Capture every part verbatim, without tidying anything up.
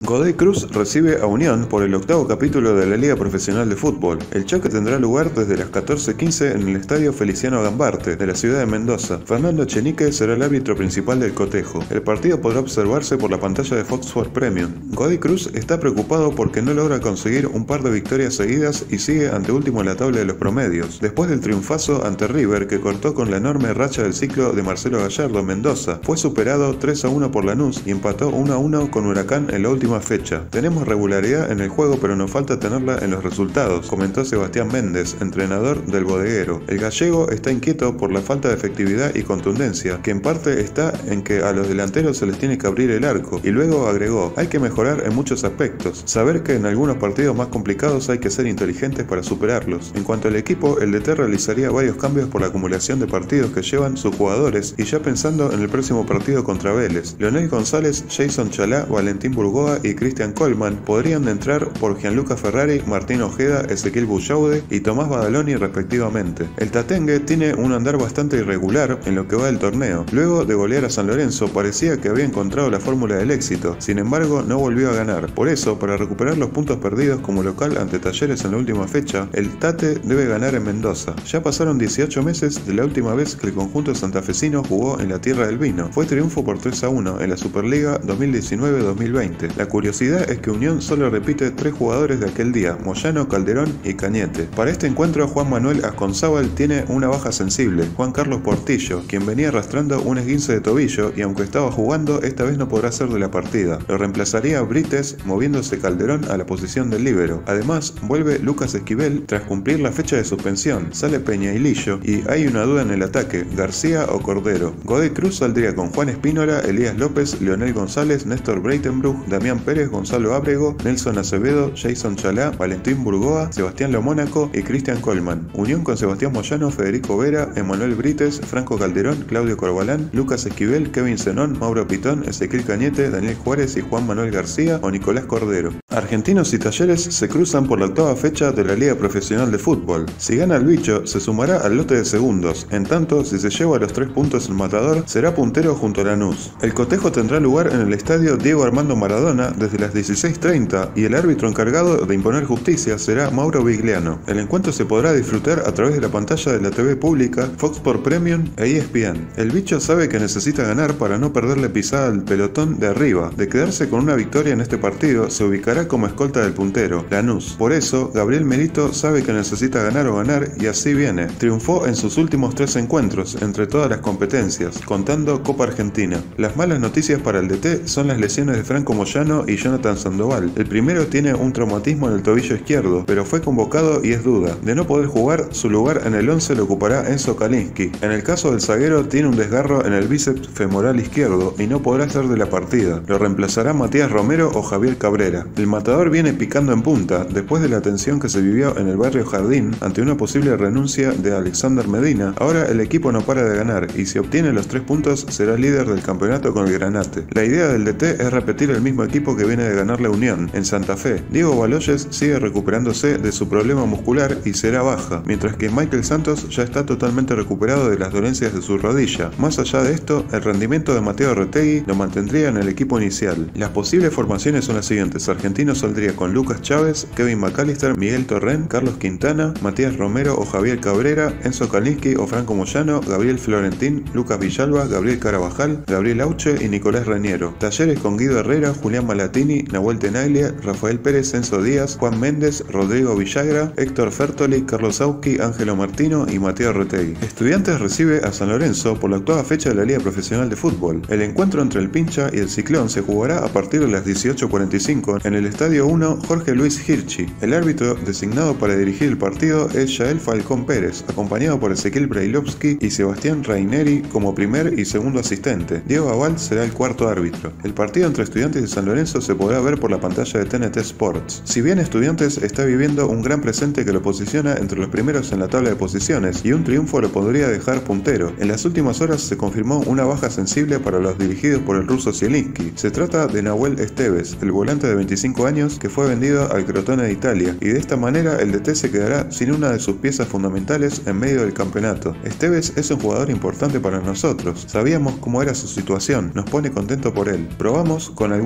Godoy Cruz recibe a Unión por el octavo capítulo de la Liga Profesional de Fútbol. El choque tendrá lugar desde las catorce quince en el Estadio Feliciano Gambarte, de la ciudad de Mendoza. Fernando Echenique será el árbitro principal del cotejo. El partido podrá observarse por la pantalla de Fox Sports Premium. Godoy Cruz está preocupado porque no logra conseguir un par de victorias seguidas y sigue anteúltimo en la tabla de los promedios. Después del triunfazo ante River, que cortó con la enorme racha del ciclo de Marcelo Gallardo en Mendoza, fue superado tres a uno por Lanús y empató uno a uno con Huracán en la última fecha. Tenemos regularidad en el juego, pero nos falta tenerla en los resultados, comentó Sebastián Méndez, entrenador del bodeguero. El gallego está inquieto por la falta de efectividad y contundencia, que en parte está en que a los delanteros se les tiene que abrir el arco, y luego agregó: hay que mejorar en muchos aspectos, saber que en algunos partidos más complicados hay que ser inteligentes para superarlos. En cuanto al equipo, el D T realizaría varios cambios por la acumulación de partidos que llevan sus jugadores y ya pensando en el próximo partido contra Vélez. Leonel González, Jason Chalá, Valentín Burgoa y Christian Coleman podrían entrar por Gianluca Ferrari, Martín Ojeda, Ezequiel Bullaude y Tomás Badaloni respectivamente. El Tatengue tiene un andar bastante irregular en lo que va del torneo. Luego de golear a San Lorenzo parecía que había encontrado la fórmula del éxito, sin embargo no volvió a ganar. Por eso, para recuperar los puntos perdidos como local ante Talleres en la última fecha, el Tate debe ganar en Mendoza. Ya pasaron dieciocho meses de la última vez que el conjunto santafesino jugó en la tierra del vino. Fue triunfo por tres a uno en la Superliga dos mil diecinueve dos mil veinte. La curiosidad es que Unión solo repite tres jugadores de aquel día: Moyano, Calderón y Cañete. Para este encuentro, Juan Manuel Asconzábal tiene una baja sensible. Juan Carlos Portillo, quien venía arrastrando un esguince de tobillo y aunque estaba jugando, esta vez no podrá ser de la partida. Lo reemplazaría Brites, moviéndose Calderón a la posición del líbero. Además, vuelve Lucas Esquivel tras cumplir la fecha de suspensión. Sale Peña y Lillo y hay una duda en el ataque: García o Cordero. Godoy Cruz saldría con Juan Espínola, Elías López, Leonel González, Néstor Breitenbruch, Damián Pérez, Gonzalo Ábrego, Nelson Acevedo, Jason Chalá, Valentín Burgoa, Sebastián Lomónaco y Christian Coleman. Unión con Sebastián Moyano, Federico Vera, Emanuel Brites, Franco Calderón, Claudio Corbalán, Lucas Esquivel, Kevin Zenón, Mauro Pitón, Ezequiel Cañete, Daniel Juárez y Juan Manuel García o Nicolás Cordero. Argentinos y Talleres se cruzan por la octava fecha de la Liga Profesional de Fútbol. Si gana el bicho, se sumará al lote de segundos. En tanto, si se lleva los tres puntos el Matador, será puntero junto a Lanús. El cotejo tendrá lugar en el estadio Diego Armando Maradona desde las dieciséis treinta y el árbitro encargado de imponer justicia será Mauro Vigliano. El encuentro se podrá disfrutar a través de la pantalla de la T V pública, Fox Sports Premium e E S P N. El bicho sabe que necesita ganar para no perderle pisada al pelotón de arriba. De quedarse con una victoria en este partido, se ubicará como escolta del puntero, Lanús. Por eso, Gabriel Merito sabe que necesita ganar o ganar y así viene. Triunfó en sus últimos tres encuentros, entre todas las competencias, contando Copa Argentina. Las malas noticias para el D T son las lesiones de Franco Moyano y Jonathan Sandoval. El primero tiene un traumatismo en el tobillo izquierdo, pero fue convocado y es duda. De no poder jugar, su lugar en el once lo ocupará Enzo Kalinski. En el caso del zaguero, tiene un desgarro en el bíceps femoral izquierdo y no podrá ser de la partida. Lo reemplazará Matías Romero o Javier Cabrera. El Matador viene picando en punta, después de la tensión que se vivió en el barrio Jardín ante una posible renuncia de Alexander Medina. Ahora el equipo no para de ganar y si obtiene los tres puntos será líder del campeonato con el Granate. La idea del D T es repetir el mismo equipo que viene de ganar la Unión, en Santa Fe. Diego Baloyes sigue recuperándose de su problema muscular y será baja, mientras que Michael Santos ya está totalmente recuperado de las dolencias de su rodilla. Más allá de esto, el rendimiento de Mateo Retegui lo mantendría en el equipo inicial. Las posibles formaciones son las siguientes: Argentino saldría con Lucas Chávez, Kevin McAllister, Miguel Torrén, Carlos Quintana, Matías Romero o Javier Cabrera, Enzo Kalinski o Franco Moyano, Gabriel Florentín, Lucas Villalba, Gabriel Carabajal, Gabriel Auche y Nicolás Reñero. Talleres con Guido Herrera, Julián Malatini, Nahuel Tenaglia, Rafael Pérez, Enzo Díaz, Juan Méndez, Rodrigo Villagra, Héctor Fertoli, Carlos Auski, Ángelo Martino y Mateo Retegui. Estudiantes recibe a San Lorenzo por la octava fecha de la Liga Profesional de Fútbol. El encuentro entre el Pincha y el Ciclón se jugará a partir de las dieciocho cuarenta y cinco en el Estadio uno Jorge Luis Hirschi. El árbitro designado para dirigir el partido es Yael Falcón Pérez, acompañado por Ezequiel Brailovsky y Sebastián Raineri como primer y segundo asistente. Diego Aval será el cuarto árbitro. El partido entre Estudiantes y San Lorenzo se podrá ver por la pantalla de T N T Sports. Si bien Estudiantes está viviendo un gran presente que lo posiciona entre los primeros en la tabla de posiciones y un triunfo lo podría dejar puntero, en las últimas horas se confirmó una baja sensible para los dirigidos por el ruso Zielinski. Se trata de Nahuel Esteves, el volante de veinticinco años que fue vendido al Crotone de Italia, y de esta manera el D T se quedará sin una de sus piezas fundamentales en medio del campeonato. Esteves es un jugador importante para nosotros, sabíamos cómo era su situación, nos pone contento por él. Probamos con algunos jugadores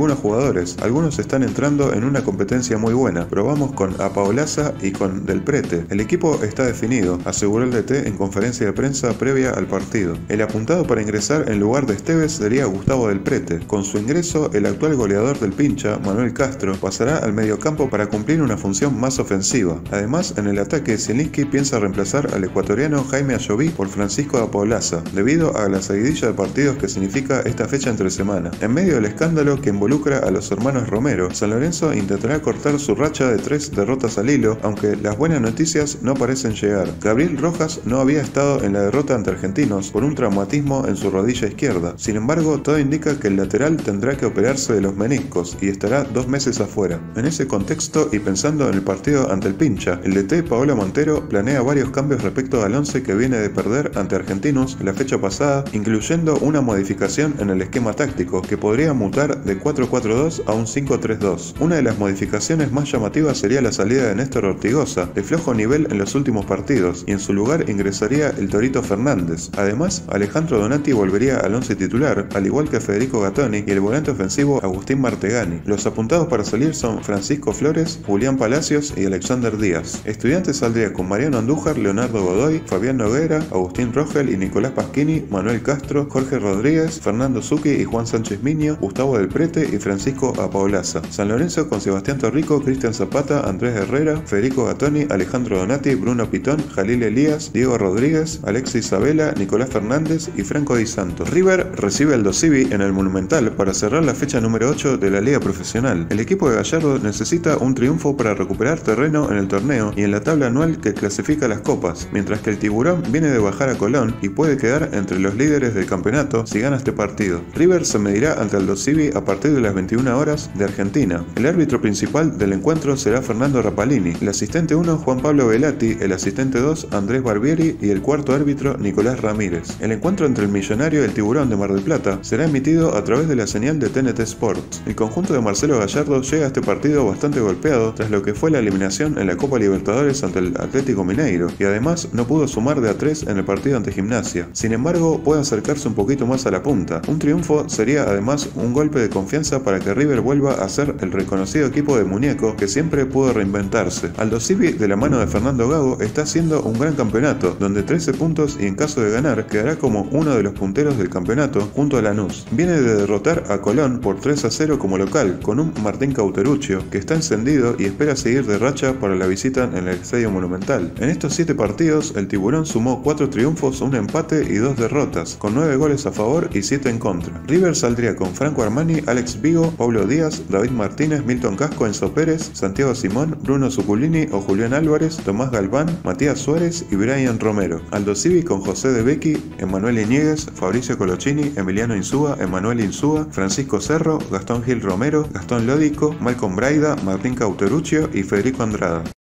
jugadores. Algunos están entrando en una competencia muy buena. Probamos con Apaolaza y con Del Prete. El equipo está definido, aseguró el D T en conferencia de prensa previa al partido. El apuntado para ingresar en lugar de Esteves sería Gustavo Del Prete. Con su ingreso, el actual goleador del Pincha, Manuel Castro, pasará al mediocampo para cumplir una función más ofensiva. Además, en el ataque, Zielinski piensa reemplazar al ecuatoriano Jaime Ayoví por Francisco Apaolaza, debido a la seguidilla de partidos que significa esta fecha entre semana. En medio del escándalo que involucra a los hermanos Romero, San Lorenzo intentará cortar su racha de tres derrotas al hilo, aunque las buenas noticias no parecen llegar. Gabriel Rojas no había estado en la derrota ante Argentinos por un traumatismo en su rodilla izquierda. Sin embargo, todo indica que el lateral tendrá que operarse de los meniscos y estará dos meses afuera. En ese contexto y pensando en el partido ante el Pincha, el D T Paolo Montero planea varios cambios respecto al once que viene de perder ante Argentinos la fecha pasada, incluyendo una modificación en el esquema táctico que podría mutar de cuatro cuatro dos a un cinco tres dos. Una de las modificaciones más llamativas sería la salida de Néstor Ortigoza, de flojo nivel en los últimos partidos, y en su lugar ingresaría el Torito Fernández. Además, Alejandro Donati volvería al once titular, al igual que Federico Gattoni y el volante ofensivo Agustín Martegani. Los apuntados para salir son Francisco Flores, Julián Palacios y Alexander Díaz. Estudiantes saldría con Mariano Andújar, Leonardo Godoy, Fabián Noguera, Agustín Rogel y Nicolás Pasquini, Manuel Castro, Jorge Rodríguez, Fernando Zucchi y Juan Sánchez Miño, Gustavo Del Prete y Francisco Apaolaza. San Lorenzo con Sebastián Torrico, Cristian Zapata, Andrés Herrera, Federico Gattoni, Alejandro Donati, Bruno Pitón, Jalil Elías, Diego Rodríguez, Alexis Sabela, Nicolás Fernández y Franco Di Santos. River recibe al Dosivi en el Monumental para cerrar la fecha número ocho de la Liga Profesional. El equipo de Gallardo necesita un triunfo para recuperar terreno en el torneo y en la tabla anual que clasifica las copas, mientras que el Tiburón viene de bajar a Colón y puede quedar entre los líderes del campeonato si gana este partido. River se medirá ante el Dosivi a partir de las veintiuna horas de Argentina. El árbitro principal del encuentro será Fernando Rapalini, el asistente uno Juan Pablo Velati, el asistente dos Andrés Barbieri y el cuarto árbitro Nicolás Ramírez. El encuentro entre el Millonario y el Tiburón de Mar del Plata será emitido a través de la señal de T N T Sports. El conjunto de Marcelo Gallardo llega a este partido bastante golpeado tras lo que fue la eliminación en la Copa Libertadores ante el Atlético Mineiro y además no pudo sumar de a tres en el partido ante Gimnasia. Sin embargo, puede acercarse un poquito más a la punta. Un triunfo sería además un golpe de confianza para que River vuelva a ser el reconocido equipo de muñeco que siempre pudo reinventarse. Aldo Civi, de la mano de Fernando Gago, está haciendo un gran campeonato, donde trece puntos y en caso de ganar quedará como uno de los punteros del campeonato junto a Lanús. Viene de derrotar a Colón por tres a cero como local, con un Martín Cauteruccio que está encendido y espera seguir de racha para la visita en el Estadio Monumental. En estos siete partidos, el Tiburón sumó cuatro triunfos, un empate y dos derrotas, con nueve goles a favor y siete en contra. River saldría con Franco Armani, Alex Vigo, Paulo Díaz, David Martínez, Milton Casco, Enzo Pérez, Santiago Simón, Bruno Zuculini o Julián Álvarez, Tomás Galván, Matías Suárez y Brian Romero. Aldo Civi con José De Becchi, Emanuel Iñiguez, Fabricio Colochini, Emiliano Insúa, Emanuel Insúa, Francisco Cerro, Gastón Gil Romero, Gastón Lódico, Malcolm Braida, Martín Cauteruccio y Federico Andrada.